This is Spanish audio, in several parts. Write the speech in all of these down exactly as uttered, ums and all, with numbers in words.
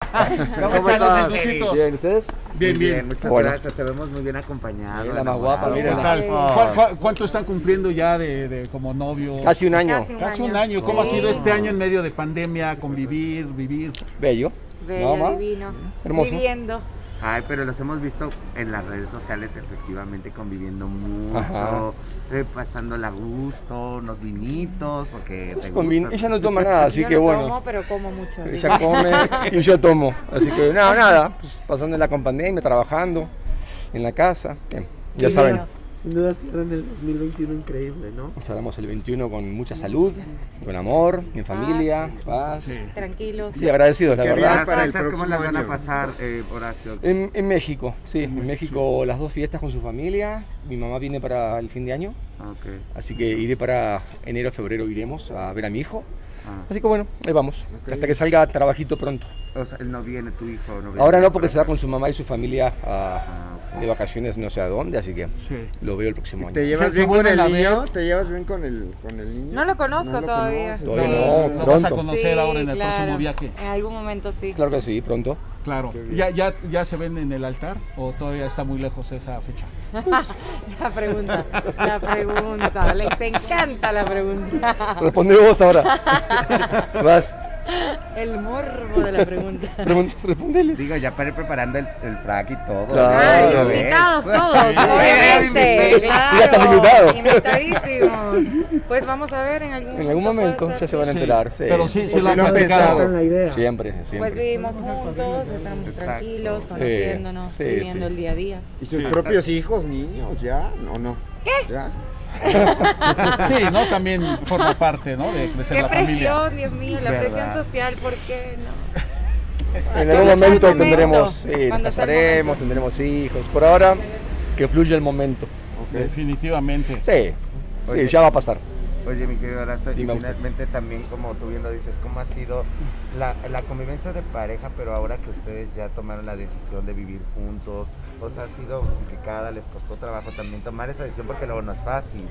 ¿Cómo, ¿Cómo estás? Bien, ¿ustedes? Bien, bien. bien. Muchas bueno. gracias, te vemos muy bien acompañado. Bien, la más guapa, mira. ¿Qué tal? ¿Cu ¿Cuánto están cumpliendo ya de, de como novio? Casi un año. Casi un, Casi año. un año. ¿Cómo sí. ha sido este año en medio de pandemia, convivir, vivir? Bello. Bello, ¿No más? divino. Hermoso. Viviendo. Ay, pero los hemos visto en las redes sociales efectivamente conviviendo mucho, eh, pasándola a gusto, unos vinitos, porque Pues te con vin- gusta. Ella no toma nada, así yo que no bueno. tomo, pero como mucho. así Ella que- come y yo tomo. Así que nada, nada. Pues pasándola con pandemia, trabajando en la casa. Bien, ya Sí, saben. bueno. Sin duda cierran el dos mil veintiuno increíble, ¿no? Cerramos el veintiuno con mucha salud, con amor, en familia, paz. Sí. Tranquilos. Sí, agradecidos, la Qué verdad. Las para fechas, el ¿cómo próximo las van a año. pasar, eh, Horacio? En, en México, sí, en México las dos fiestas con su familia. Mi mamá viene para el fin de año, Okay. así que iré para enero, febrero, iremos a ver a mi hijo. Ah. Así que bueno, ahí vamos, hasta que salga trabajito pronto. O sea, él no viene, tu hijo no viene. Ahora no, porque se va con su mamá y su familia a- Ah, de vacaciones no sé a dónde, así que Sí. lo veo el próximo año. ¿Te llevas Se- se bien con vuelven el a niño? ver. ¿Te llevas bien con el, con el niño? No lo conozco No lo todavía. conoces. Todavía Sí. no, Lo vas a pronto. conocer Sí, ahora en el claro. próximo viaje. En algún momento sí. Claro que sí, pronto. Claro. Qué bien. ¿Ya, ya, ¿Ya se ven en el altar o todavía está muy lejos esa fecha? La pregunta, la pregunta. Les encanta la pregunta. Responde vos ahora. Vas, El morbo de la pregunta. pregun- respondeles. Digo, ya para ir preparando el, el frac y todo. Claro. Ay, ¿ya ves? invitados todos, Sí. obviamente. Tú Claro, ya estás invitado. Invitadísimos. Pues vamos a ver en algún momento. En algún momento puede ya ser, se van a sí. enterar. Sí. Pero sí, sí ¿O lo si han no han platicado. pensado en la idea? Siempre, siempre. Pues vivimos juntos, estamos Exacto. tranquilos, Sí, conociéndonos, sí, viviendo sí. el día a día. ¿Y sus propios hijos, niños, ya? ¿O no? ¿Qué? ¿Ya? Sí, ¿no? También forma parte, ¿no? De crecer Qué la familia. presión, Dios mío, la ¿Verdad? presión social, ¿por qué no? En Cuando algún sea el momento momento, tendremos, sí, nos cuando sea el casaremos, momento. tendremos hijos. Por ahora, que fluya el momento. Definitivamente. Sí, sí, Oye. ya va a pasar. Oye, mi querido Horacio, y Dime usted. finalmente también, como tú bien lo dices, ¿cómo ha sido la, la convivencia de pareja, pero ahora que ustedes ya tomaron la decisión de vivir juntos? O sea, ha sido complicada, les costó trabajo también tomar esa decisión porque luego no es fácil.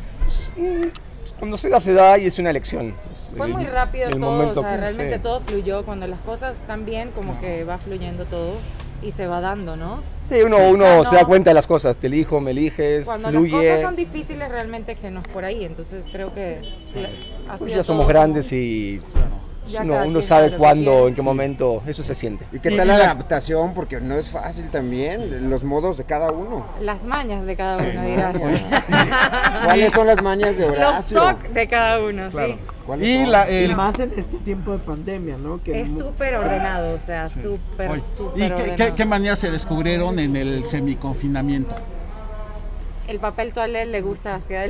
Cuando se da, se da y es una elección. Fue El- muy rápido el todo, momento o sea, que- realmente sí. todo fluyó. Cuando las cosas están bien, como que va fluyendo todo y se va dando, ¿no? Sí, uno, uno O sea, se da no- cuenta de las cosas. Te elijo, me eliges, Cuando fluye. las cosas son difíciles, realmente que no es por ahí. Entonces creo que las- ha Pues sido ya somos todo grandes como- y Ya uno, cada uno quien sabe sabe lo que cuándo, quiere. en qué momento, eso se siente. ¿Y qué Y tal la- la adaptación? Porque no es fácil también, los modos de cada uno. Las mañas de cada uno, dirás. ¿Cuáles son las mañas de Los Horacio? toques de cada uno, Claro. sí. ¿Cuáles Y son? la, Y el, más en este tiempo de pandemia, ¿no? Que Es mu- súper ordenado, o sea, súper, Oye, súper ¿y qué, ordenado. qué, qué manías se descubrieron en el semiconfinamiento? El papel toalé le gusta hacia él.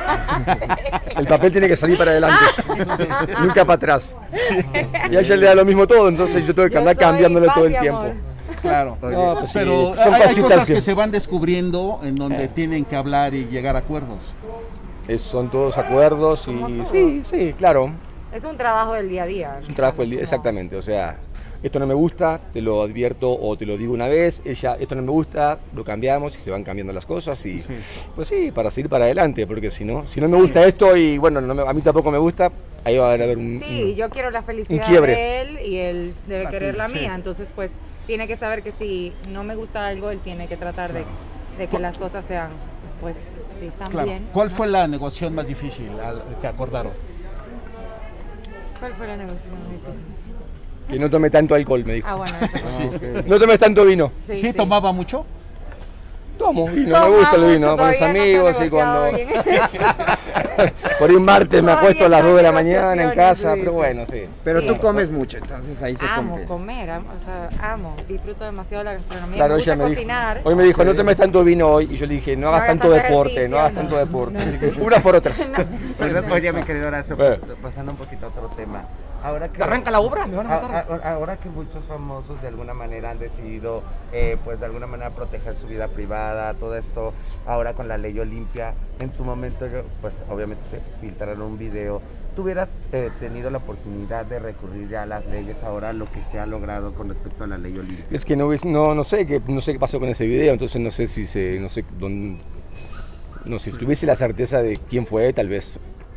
El papel tiene que salir para adelante, nunca para atrás. Y a ella le da lo mismo todo, entonces yo tengo que Yo andar soy cambiándole paz todo el y tiempo. amor. Claro. No, pues sí, Pero son hay, hay cositas cosas que, que se van descubriendo en donde tienen que hablar y llegar a acuerdos. es- son todos acuerdos y sí, sí, claro, Es un trabajo del día a día. es un trabajo del día, exactamente, o sea, esto no me gusta, te lo advierto o te lo digo una vez, ella, esto no me gusta, lo cambiamos y se van cambiando las cosas y Sí. pues sí, para seguir para adelante, porque si no, si no me gusta esto y bueno, no me- a mí tampoco me gusta, ahí va a haber un... Sí, un- yo quiero la felicidad quiebre. de él y él debe La querer la tuya, sí. mía. Entonces, pues, tiene que saber que si no me gusta algo, él tiene que tratar de, de que las cosas sean, pues, si están Claro. bien. ¿Cuál ¿no? fue la negociación más difícil al- que acordaron? ¿Cuál fue la negociación difícil? Que no tome tanto alcohol, me dijo. Ah, bueno, eso. No tomes tanto vino. sí, ¿Sí, tomaba mucho? Tomo vino, Toma me gusta el mucho, vino, con los todavía no se ha amigos y negociado cuando... bien eso. Por ahí un martes me Todavía acuesto a las está dos de la en mañana en negociaciones, casa, sí, pero sí. bueno, sí. Pero Sí. tú comes mucho, entonces ahí se Amo compensa. comer, amo, o sea, amo, disfruto demasiado la gastronomía, Claro, me gusta ella me dijo, cocinar. hoy me dijo, no tomes tanto vino hoy, y yo le dije, no hagas hagas tanto tanto deporte, ejercicio, no hagas no. tanto deporte. No. Así que, unas por otras. Pero, oye, mi querido Horacio, Eh. pues, pasando un poquito a otro tema. Ahora que, Arranca la obra, me van a a- matar. a- ahora que muchos famosos de alguna manera han decidido, eh, pues de alguna manera proteger su vida privada, todo esto, ahora con la ley Olimpia, en tu momento, yo, pues obviamente te filtraron un video. ¿Tú hubieras eh, tenido la oportunidad de recurrir ya a las leyes ahora, lo que se ha logrado con respecto a la ley Olimpia? Es que no, ves- no, no sé qué, no sé qué pasó con ese video, entonces no sé si se, no sé dónde, no sé, si tuviese la certeza de quién fue, tal vez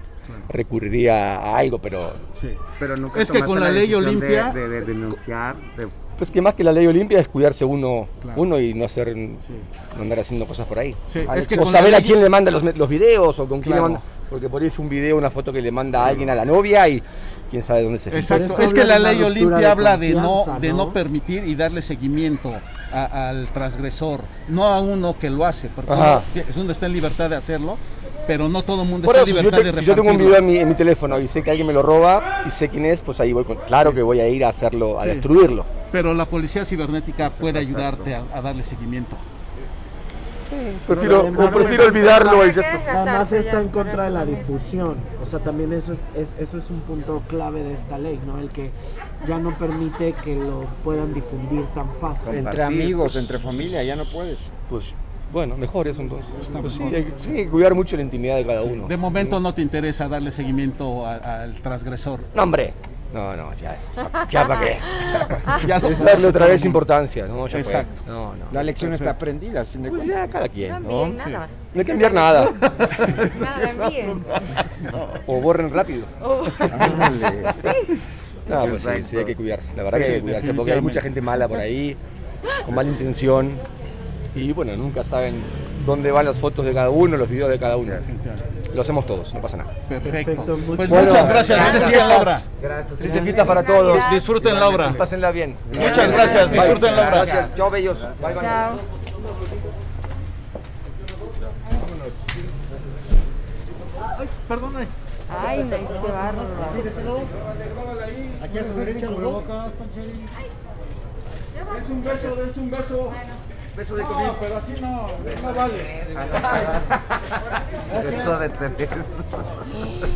recurriría a algo, pero Sí. Pero nunca Es que tomaste con la ley decisión de- Olimpia- de, de denunciar, de- pues que más que la ley Olimpia es cuidarse uno, Claro. uno y no hacer, no andar haciendo cosas por ahí. Sí, Alex, es que o con saber la a ley- quién le manda los, los videos o con quién Claro. le manda, porque por ahí es un video, una foto que le manda a alguien a la novia y quién sabe dónde se filtra. Exacto, Eso es que habla la de una ley ruptura Olimpia de habla de no, confianza, de no ¿no? permitir y darle seguimiento a- al transgresor, no a uno que lo hace, porque Ajá. uno, es uno está en libertad de hacerlo, pero no todo el mundo Por está eso, en si yo, libertad te- de si yo tengo un repartirlo. video en mi, en mi teléfono y sé que alguien me lo roba y sé quién es, pues ahí voy con, claro que voy a ir a hacerlo, a Sí. destruirlo. Pero la policía cibernética puede ayudarte a, a darle seguimiento. Prefiero, además- o prefiero olvidarlo. ¿Para y qué ya- desgastarse Además ya está en por contra de eso la mismo? difusión, o sea, también eso es, es- eso es un punto clave de esta ley, ¿no? El que ya no permite que lo puedan difundir tan fácil. Entre Compartir, amigos, pues. entre familia, ya no puedes. Pues bueno, mejor eso entonces. Pues sí, hay, sí, hay que cuidar mucho la intimidad de cada uno. De momento no te interesa darle seguimiento a- al transgresor. No, hombre. No, no, ya. ¿Ya para qué? Ya lo Es conoce darle otra todo vez el mundo. importancia, ¿no? Ya fue. Exacto. No, no. La lección está aprendida, al fin de Pues cuentas. ya cada quien, No ¿no? envíen nada. No hay que enviar nada. Nada, envíen. O borren rápido. Ándale. No, pues sí, sí, hay que cuidarse. La verdad que hay que cuidarse porque hay mucha gente mala por ahí, con mala intención. Y bueno, nunca saben dónde van las fotos de cada uno, los videos de cada uno. Lo hacemos todos, no pasa nada. Perfecto. Perfecto, muchas Pues Bueno, muchas gracias. gracias. Disfruten la obra. Gracias. Felices fiestas para todos. Disfruten la obra. Pásenla bien. Muchas gracias. Bye. Disfruten la obra. Gracias. Chao, bellos. Bye, bye. Chao. Ay, no, qué bárbaro. Dense un beso, dense un beso. Beso de comida, pero así no, no vale. Eso de tener.